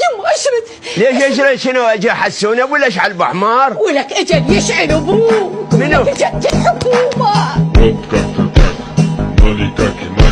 يما اشرد. ليش اشرد شنو؟ اجي احسونه ولا اشعل بحمار؟ ولك اجل يشعل ابوك. منو؟ ولك اجت الحكومه.